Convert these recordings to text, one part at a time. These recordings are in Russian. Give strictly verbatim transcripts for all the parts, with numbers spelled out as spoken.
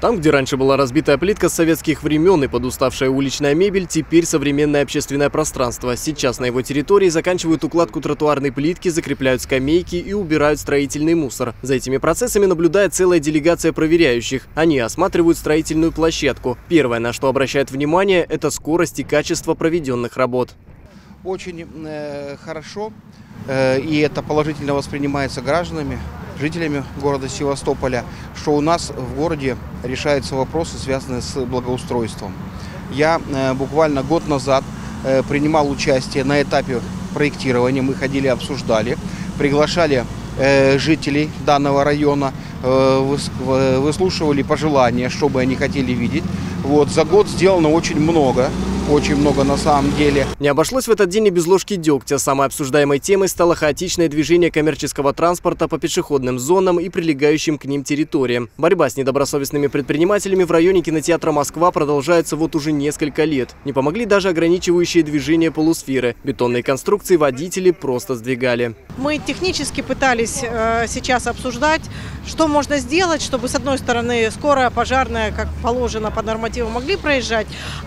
Там, где раньше была разбитая плитка с советских времен и подуставшая уличная мебель, теперь современное общественное пространство. Сейчас на его территории заканчивают укладку тротуарной плитки, закрепляют скамейки и убирают строительный мусор. За этими процессами наблюдает целая делегация проверяющих. Они осматривают строительную площадку. Первое, на что обращают внимание, это скорость и качество проведенных работ. Очень э, хорошо, э, и это положительно воспринимается гражданами, жителями города Севастополя, что у нас в городе решаются вопросы, связанные с благоустройством. Я э, буквально год назад э, принимал участие на этапе проектирования, мы ходили, обсуждали, приглашали э, жителей данного района, э, выслушивали пожелания, что бы они хотели видеть. Вот, за год сделано очень много. Очень много на самом деле. Не обошлось в этот день и без ложки дегтя. Самой обсуждаемой темой стало хаотичное движение коммерческого транспорта по пешеходным зонам и прилегающим к ним территориям. Борьба с недобросовестными предпринимателями в районе кинотеатра «Москва» продолжается вот уже несколько лет. Не помогли даже ограничивающие движение полусферы. Бетонные конструкции водители просто сдвигали. Мы технически пытались э, сейчас обсуждать, что можно сделать, чтобы, с одной стороны, скорая, пожарная, как положено по нормативу, могли проезжать,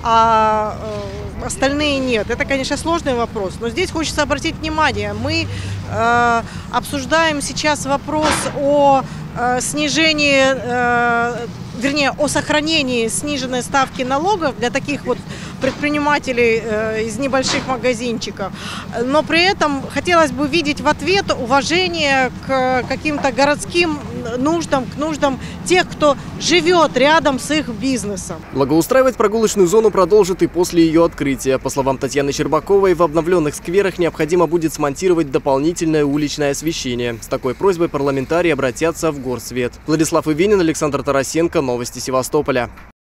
а э, остальные нет. Это, конечно, сложный вопрос, но здесь хочется обратить внимание. Мы э, обсуждаем сейчас вопрос о э, снижении, э, вернее, о сохранении сниженной ставки налогов для таких вот предпринимателей э, из небольших магазинчиков. Но при этом хотелось бы видеть в ответ уважение к каким-то городским нуждам, к нуждам тех, кто живет рядом с их бизнесом. Благоустраивать прогулочную зону продолжат и после ее открытия. По словам Татьяны Щербаковой, в обновленных скверах необходимо будет смонтировать дополнительное уличное освещение. С такой просьбой парламентарии обратятся в Горсвет. Владислав Ивенин, Александр Тарасенко. Новости Севастополя.